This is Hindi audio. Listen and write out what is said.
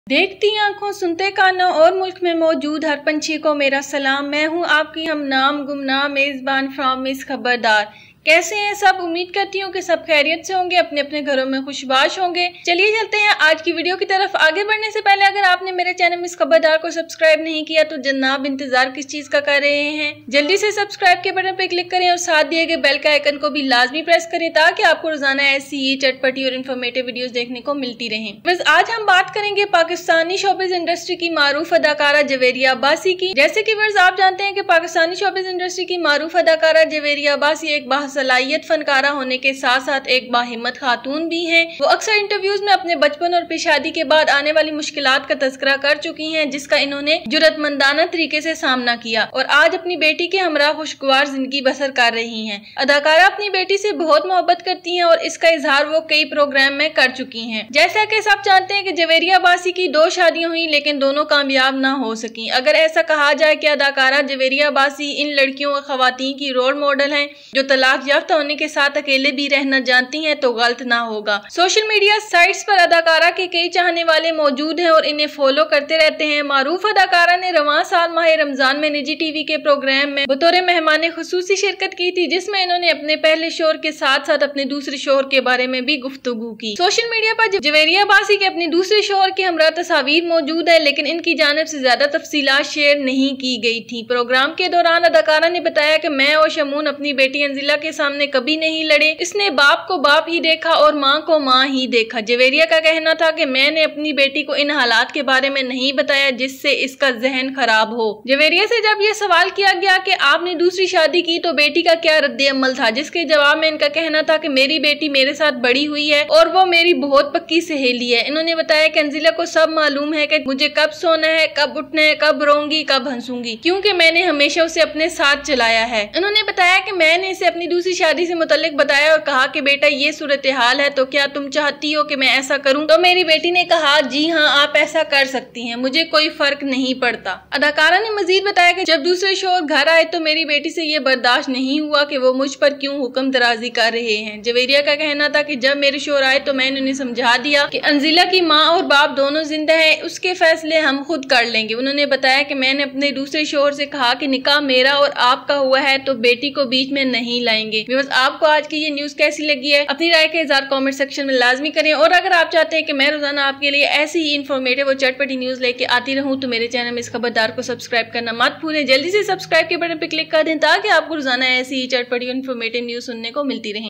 देखती आंखों सुनते कानों और मुल्क में मौजूद हर पंछी को मेरा सलाम। मैं हूं आपकी हमनाम गुमनाम मेजबान फ्रॉम मिस खबरदार। कैसे हैं सब? उम्मीद करती हूँ कि सब खैरियत से होंगे, अपने अपने घरों में खुशबाश होंगे। चलिए चलते हैं आज की वीडियो की तरफ। आगे बढ़ने से पहले अगर आपने मेरे चैनल मिस खबरदार को सब्सक्राइब नहीं किया तो जनाब इंतजार किस चीज का कर रहे हैं? जल्दी से सब्सक्राइब के बटन पर क्लिक करें और साथ दिए गए बेल के आइकन को भी लाजमी प्रेस करें ताकि आपको रोजाना ऐसी ही चटपटी और इन्फॉर्मेटिव वीडियोस देखने को मिलती रहें। बस आज हम बात करेंगे पाकिस्तानी शोबिज़ इंडस्ट्री की मारूफ अदाकारा जवेरिया अब्बासी की। जैसे कि वर्ज आप जानते हैं कि पाकिस्तानी शोबिज़ इंडस्ट्री की मारूफ अदाकारा जवेरिया अब्बासी एक बासलाहियत फनकारा होने के साथ साथ एक बाहिम्मत खातून भी हैं। वो अक्सर इंटरव्यूज में अपने बचपन और शादी के बाद आने वाली मुश्किलात का तज़किरा कर चुकी हैं, जिसका इन्होंने जुर्रतमंदाना तरीके से सामना किया और आज अपनी बेटी के हमरा खुशगवार जिंदगी बसर कर रही हैं। अदाकारा अपनी बेटी से बहुत मोहब्बत करती हैं और इसका इजहार वो कई प्रोग्राम में कर चुकी हैं। जैसा कि सब जानते हैं कि जवेरिया अब्बासी की 2 शादियां हुई लेकिन दोनों कामयाब ना हो सकी। अगर ऐसा कहा जाए कि अदाकारा जवेरिया अब्बासी इन लड़कियों और खवातीन की रोल मॉडल हैं जो तलाक याफ्ता होने के साथ अकेले भी रहना जानती हैं तो गलत ना होगा। सोशल मीडिया साइट्स पर अदाकारा के कई चाहने वाले मौजूद हैं और इन्हें फॉलो करते रहते हैं। मारूफ अदाकारा ने रवां साल माह रमजान में निजी टीवी के प्रोग्राम में बतौर मेहमान खुसूसी शिरकत की थी, जिसमें इन्होंने अपने पहले शोहर के साथ साथ अपने दूसरे शोहर के बारे में भी गुफ्तगू की। सोशल मीडिया पर जवेरिया अब्बासी के अपने दूसरे शोहर की हमरा तस्वीर मौजूद है लेकिन इनकी जानिब से ज्यादा तफसीलात शेयर नहीं की गई थी। प्रोग्राम के दौरान अदाकारा ने बताया कि मैं और शमून अपनी बेटी अंजिला के सामने कभी नहीं लड़े। इसने बाप को बाप ही देखा और माँ को माँ ही देखा। जवेरिया का कहना था कि मैंने अपनी बेटी को इन हालात के बारे में नहीं बताया जिससे इसका जहन खराब हो। जवेरिया से जब ये सवाल किया गया कि आपने दूसरी शादी की तो बेटी का क्या रद्द अमल था, जिसके जवाब में इनका कहना था कि मेरी बेटी मेरे साथ बड़ी हुई है और वो मेरी बहुत पक्की सहेली है। इन्होंने बताया कि अंजिला को सब मालूम है कि मुझे कब सोना है, कब उठना है, कब रोऊंगी, कब हंसूंगी, क्योंकि मैंने हमेशा उसे अपने साथ चलाया है। उन्होंने बताया कि मैंने इसे अपनी दूसरी शादी से मुतल्लिक बताया और कहा कि बेटा ये सूरत हाल है तो क्या तुम चाहती हो कि मैं ऐसा करूं? तो मेरी बेटी ने कहा जी हाँ आप ऐसा कर सकती हैं, मुझे कोई फर्क नहीं पड़ता। अदाकारा ने मजीद बताया कि जब दूसरे शोहर घर आए तो मेरी बेटी से ये बर्दाश्त नहीं हुआ कि वो मुझ पर क्यों हुक्म दराजी कर रहे हैं। जवेरिया का कहना था कि जब मेरे शोहर आए तो मैंने उन्हें समझा दिया कि अंजिला की माँ और बाप दोनों जिंदा है, उसके फैसले हम खुद कर लेंगे। उन्होंने बताया कि मैंने अपने दूसरे शोहर से कहा कि निकाह मेरा और आपका हुआ है तो बेटी को बीच में नहीं लाएंगे। आपको आज की ये न्यूज कैसी लगी है? अपनी राय का इज़हार कमेंट सेक्शन में लाजमी करें और अगर आप चाहते हैं कि मैं रोजाना आपके लिए ऐसी ही इन्फॉर्मेटिव और चटपटी न्यूज लेके आती रहूं तो मेरे चैनल में इस खबरदार को सब्सक्राइब करना मत भूलें। जल्दी से सब्सक्राइब के बटन पर क्लिक कर दें ताकि आपको रोजाना ऐसी ही चटपटी और इन्फॉर्मेटिव न्यूज सुनने को मिलती रहे।